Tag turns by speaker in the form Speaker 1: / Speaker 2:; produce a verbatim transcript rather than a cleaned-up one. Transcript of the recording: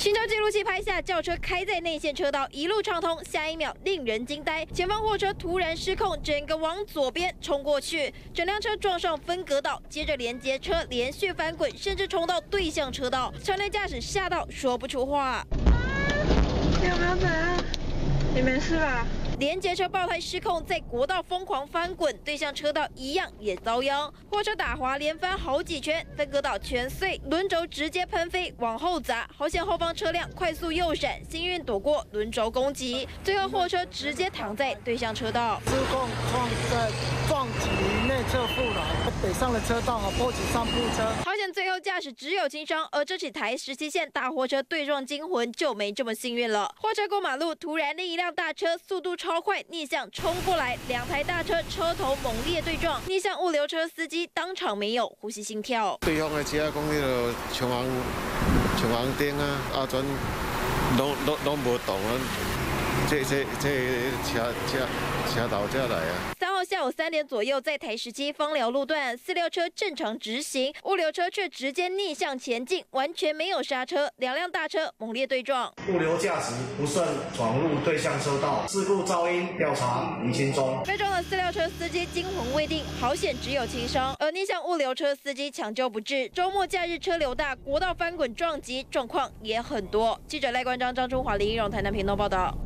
Speaker 1: 行车记录器拍下轿车开在内线车道，一路畅通，下一秒令人惊呆，前方货车突然失控，整个往左边冲过去，整辆车撞上分隔岛，接着连接车连续翻滚，甚至冲到对向车道，车内驾驶吓到说不出话。
Speaker 2: 你有没有怎样？你没事吧？
Speaker 1: 连接车爆胎失控，在国道疯狂翻滚，对向车道一样也遭殃。货车打滑连翻好几圈，分隔岛全碎，轮轴直接喷飞往后砸，好险后方车辆快速右闪，幸运躲过轮轴攻击。最后货车直接躺在对向车道。
Speaker 3: 失控撞在撞击内侧护栏，北上的车道波及上部车。
Speaker 1: 好险最后驾驶只有轻伤，而这起台十七线大货车对撞惊魂就没这么幸运了。货车过马路，突然另一辆大车速度超 超快逆向冲过来，两台大车车头猛烈对撞，逆向物流车司机当场没有呼吸心跳。
Speaker 4: 对方的车讲迄个冲红冲红灯啊，啊全拢拢拢无动啊，这这这车车车头车来啊。
Speaker 1: 三号下午三点左右，在台十七芳寮路段，四六车正常直行，物流车却直接逆向前进，完全没有刹车，两辆大车猛烈对撞。
Speaker 5: 物流驾驶不慎闯入对向车道，事故噪音调查厘清中。
Speaker 1: 被撞的四六车司机惊魂未定，好险只有轻伤，而逆向物流车司机抢救不治。周末假日车流大，国道翻滚撞击状况也很多。记者赖冠章、张中华、林一荣台南屏东报道。